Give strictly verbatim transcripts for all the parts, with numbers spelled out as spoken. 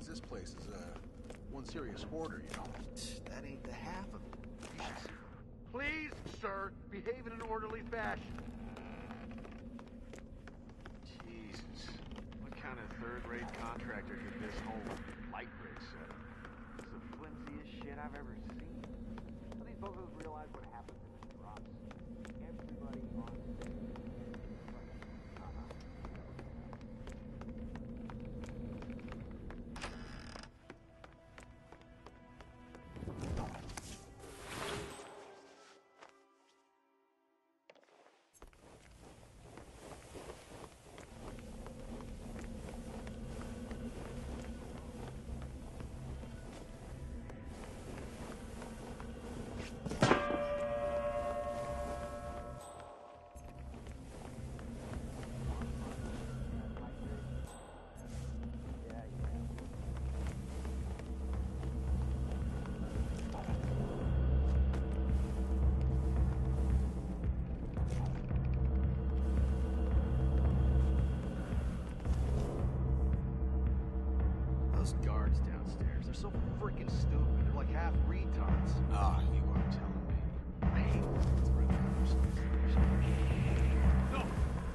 Because this place is uh, one serious hoarder, you know. That ain't the half of it. Please, sir, behave in an orderly fashion. Jesus. What kind of third-rate contractor did this whole light rig set up? It's the flimsiest shit I've ever seen. Do these bozos realize what happens if it drops? Everybody on stage. Guards downstairs. They're so freaking stupid. They're like half retards. Ah, you are telling me. I hate this red cops. No!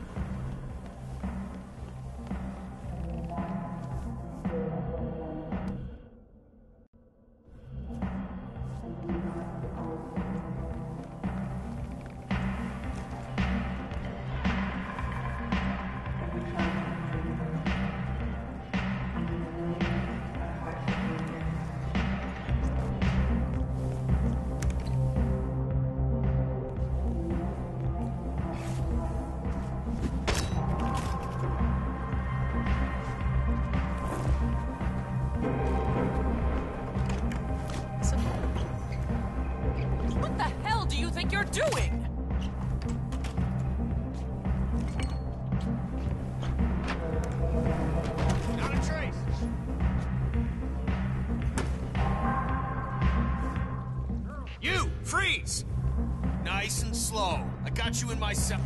You're doing? Not a trace. You, freeze! Nice and slow. I got you in my cell.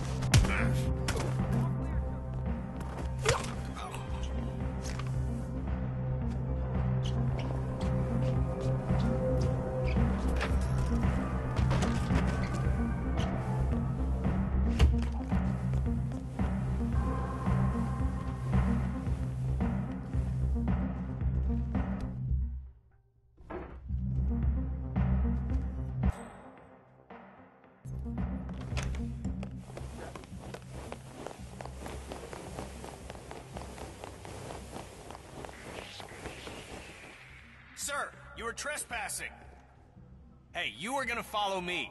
Sir, you were trespassing. Hey, you are gonna follow me.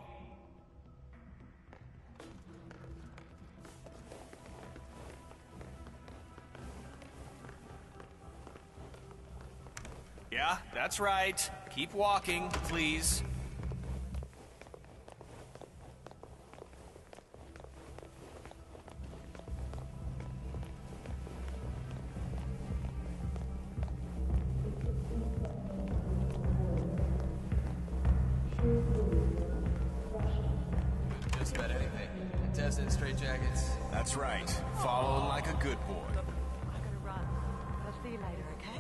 Yeah, that's right. Keep walking, please. Just about anything. Contested, straight jackets. That's right. Following like a good boy. I gotta run. I'll see you later, okay?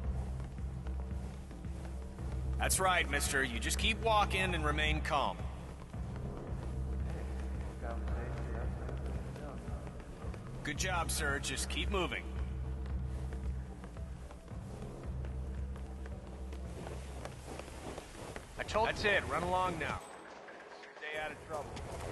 That's right, mister. You just keep walking and remain calm. Good job, sir. Just keep moving. I told That's it. Run along now. stay out of trouble.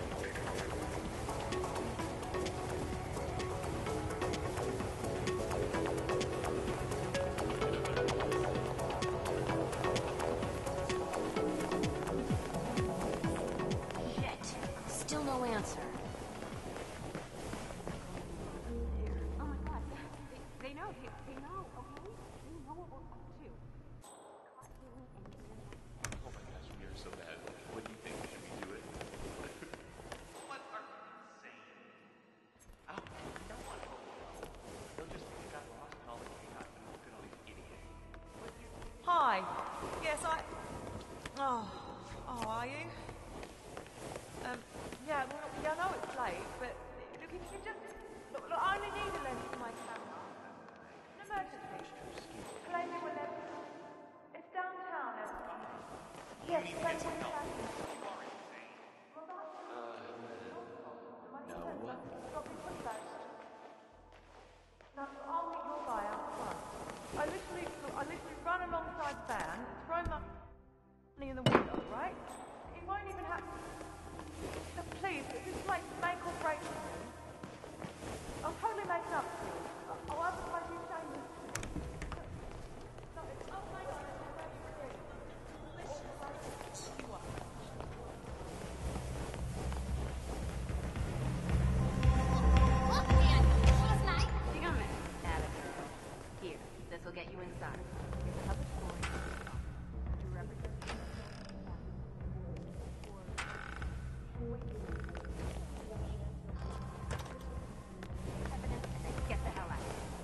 Shit. Still no answer. Oh my god. They, they know. They, they know, okay? They know what we're up to. Oh my gosh, we are so bad. What do you think? Should we do it? What are you saying? I don't know what. They'll just pick up lost and all the chaos and look at all these idiots. Hi. Yes, I... Oh, oh, are you? Um, yeah, well, yeah, I know it's late, but look, if you just... Look, look, I only need a lens for my camera. An emergency. alongside the van, throw money in the window, right? It won't even have... Look, please, this is like make or break for me. I'll totally make it up to you. I'll otherwise you shameless. No, it's... Oh my God, it's very free. You are. Look, man, she's nice. She gonna miss. Atta girl. Here, this will get you inside. Here's another story. You represent evidence and then get the hell out.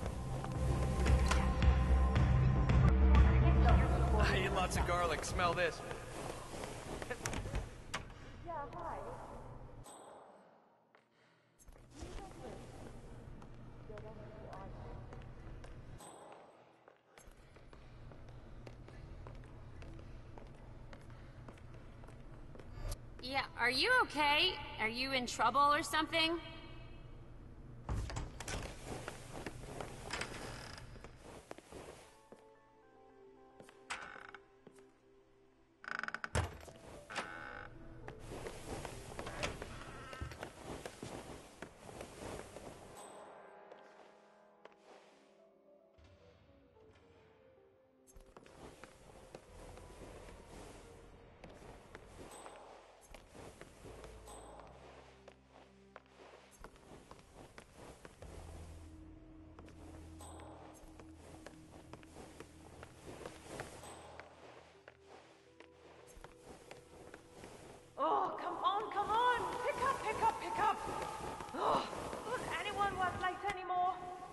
I eat lots of garlic. Smell this. Yeah, hi. Yeah, are you okay? Are you in trouble or something? Oh, come on, come on! Pick up, pick up, pick up! Oh, does anyone work late anymore?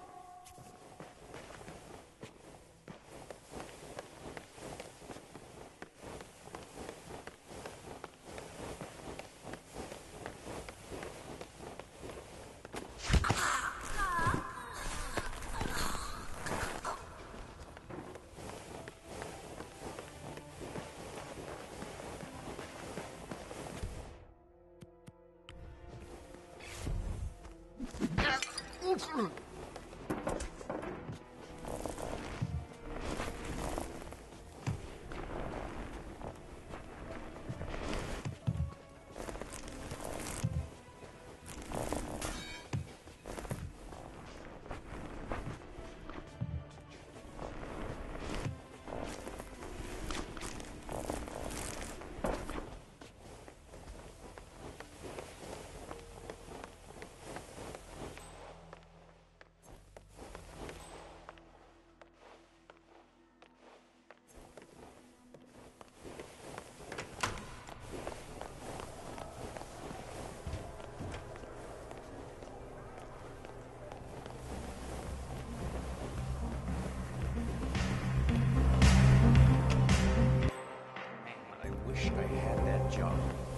I wish I had that job.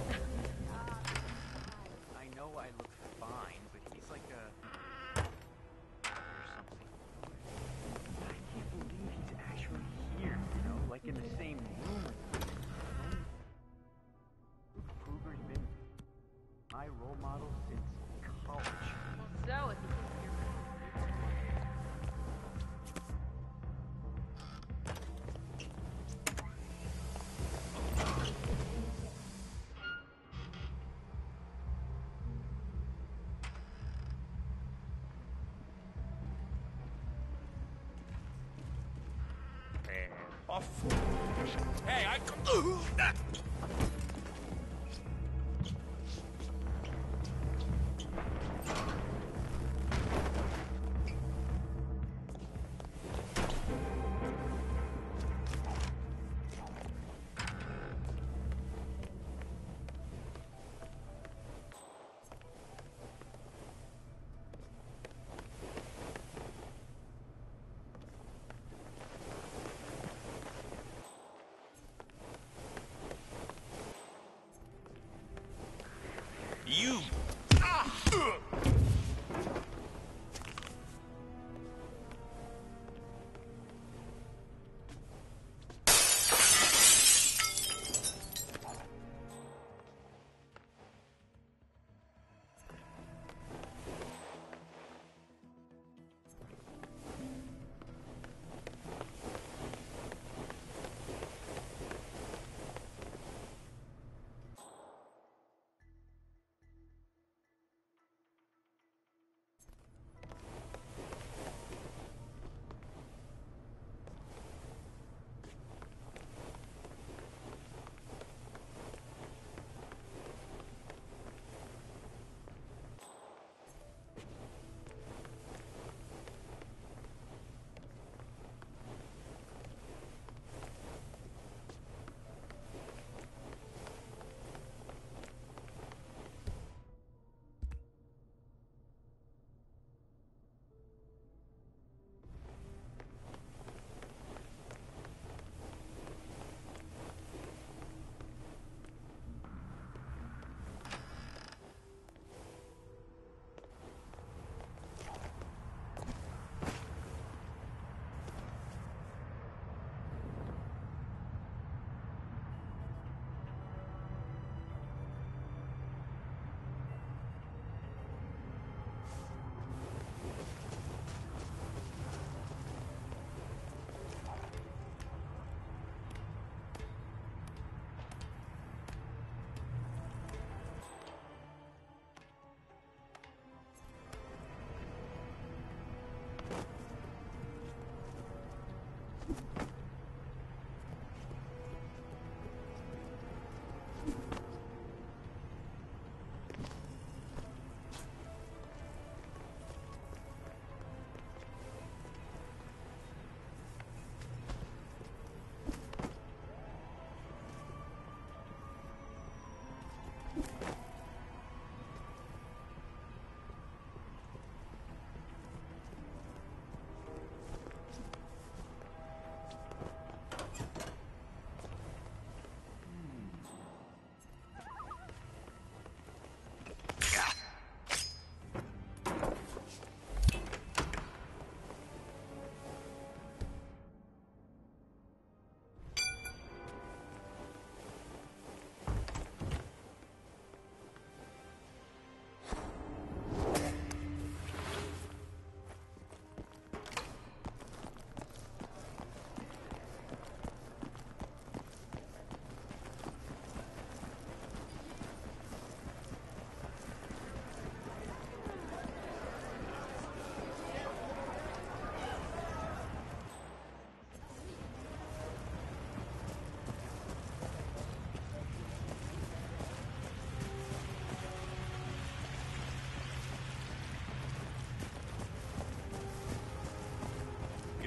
I know I look fine, but he's like a... or something. I can't believe he's actually here, you know, like in the same room with me. Kruger's been my role model since college. So, if you think you're Off. Hey, I...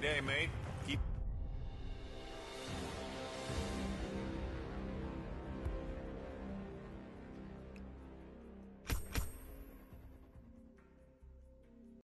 Okay, mate.